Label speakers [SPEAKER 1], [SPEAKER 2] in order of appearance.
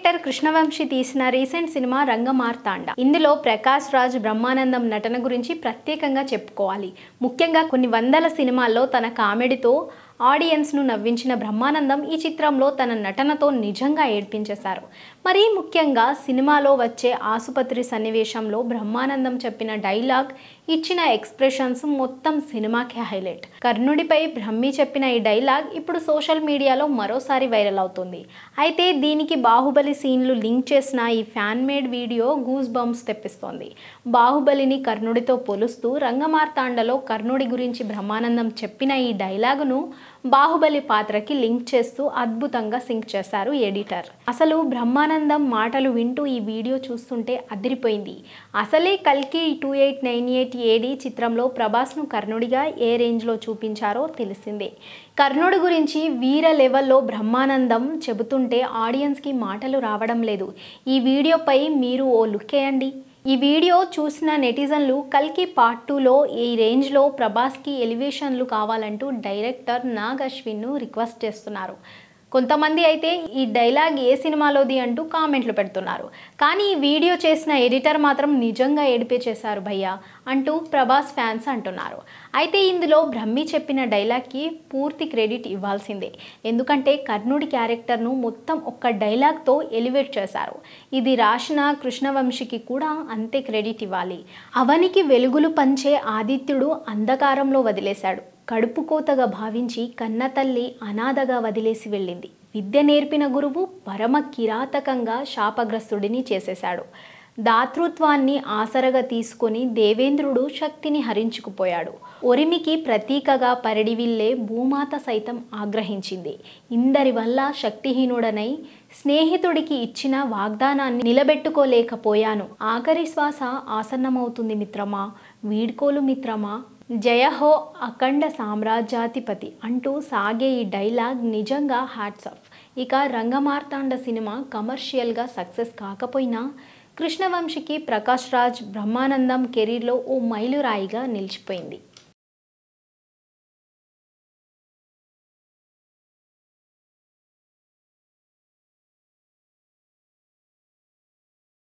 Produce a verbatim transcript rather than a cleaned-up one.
[SPEAKER 1] Director Krishna Vamsi తీసిన recent cinema Rangamarthanda. ఇందులో ప్రకాష్ రాజ్, బ్రహ్మానందం నటన గురించి ప్రత్యేకంగా చెప్పుకోవాలి. ముఖ్యంగా కొన్ని వందల సినిమాల్లో తన కామెడీతో ఆడియన్స్ను నవ్వించిన బ్రహ్మానందం ఈ చిత్రంలో తన నటనతో నిజంగా ఏడ్పించేశారు. మరీ ముఖ్యంగా సినిమాలో వచ్చే ఆసుపత్రి సన్నివేశంలో బ్రహ్మానందం చెప్పిన డైలాగ్, ఇచ్చిన ఎక్స్ప్రెషన్స్ మొత్తం సినిమాకే హైలైట్. కర్ణుడిపై బ్రహ్మి చెప్పిన ఈ డైలాగ్ ఇప్పుడు సోషల్ మీడియాలో మరోసారి వైరల్ అవుతుంది. అయితే దీనికి బాహుబలి సీన్లు లింక్ చేసిన ఈ fan made video goose bumps తెప్పిస్తోంది. బాహుబలిని కర్ణుడితో పోలుస్తూ రంగమార్తాండలో కర్ణుడి గురించి బ్రహ్మానందం చెప్పిన ఈ డైలాగును బాహుబలి పాత్రకి లింక్ చేస్తూ అద్భుతంగా సింక్ చేశారు ఎడిటర్. అసలు బ్రహ్మానందం మాటలు వింటూ ఈ వీడియో చూస్తుంటే అదిరిపోయింది. అసలే కల్కి two eight nine eight AD చిత్రంలో ప్రభాస్ను కర్ణుడిగా ఏ రేంజ్లో చూపించారో తెలిసిందే. కర్ణుడి గురించి వీర లెవెల్లో బ్రహ్మానందం చెబుతుంటే ఆడియన్స్కి మాటలు రావడం లేదు. ఈ వీడియోపై మీరు ఓ లుక్ వేయండి. ఈ వీడియో చూసిన నెటిజన్లు కల్కి పార్ట్ టూలో ఈ రేంజ్లో ప్రభాస్కి ఎలివేషన్లు కావాలంటూ డైరెక్టర్ నాగ్ అశ్విన్ను రిక్వెస్ట్ చేస్తున్నారు. కొంతమంది అయితే ఈ డైలాగ్ ఏ సినిమాలోది అంటూ కామెంట్లు పెడుతున్నారు. కానీ ఈ వీడియో చేసిన ఎడిటర్ మాత్రం నిజంగా ఏడిపే చేశారు భయ్యా అంటూ ప్రభాస్ ఫ్యాన్స్ అంటున్నారు. అయితే ఇందులో బ్రహ్మి చెప్పిన డైలాగ్కి పూర్తి క్రెడిట్ ఇవ్వాల్సిందే. ఎందుకంటే కర్ణుడి క్యారెక్టర్ను మొత్తం ఒక్క డైలాగ్తో ఎలివేట్ చేశారు. ఇది రాసిన కృష్ణవంశీకి కూడా అంతే క్రెడిట్ ఇవ్వాలి. అవనికి వెలుగులు పంచే ఆదిత్యుడు అంధకారంలో వదిలేశాడు. కడుపు కోతగా భావించి కన్నతల్లి అనాథగా వదిలేసి వెళ్ళింది. విద్య నేర్పిన గురువు పరమ కిరాతకంగా శాపగ్రస్తుడిని చేసేశాడు. దాతృత్వాన్ని ఆసరగా తీసుకొని దేవేంద్రుడు శక్తిని హరించుకుపోయాడు. ఒరిమికి ప్రతీకగా పరిడివిల్లే భూమాత సైతం ఆగ్రహించింది. ఇందరి వల్ల శక్తిహీనుడనై స్నేహితుడికి ఇచ్చిన వాగ్దానాన్ని నిలబెట్టుకోలేకపోయాను. ఆఖరి శ్వాస ఆసన్నమవుతుంది మిత్రమా, వీడ్కోలు మిత్రమా, జయహో అఖండ సామ్రాజ్యాధిపతి అంటూ సాగే ఈ డైలాగ్ నిజంగా హ్యాట్స్ ఆఫ్. ఇక రంగమార్తాండ సినిమా కమర్షియల్గా సక్సెస్ కాకపోయినా కృష్ణవంశీకి ప్రకాష్ రాజ్, బ్రహ్మానందం కెరీర్లో ఓ మైలురాయిగా నిలిచిపోయింది.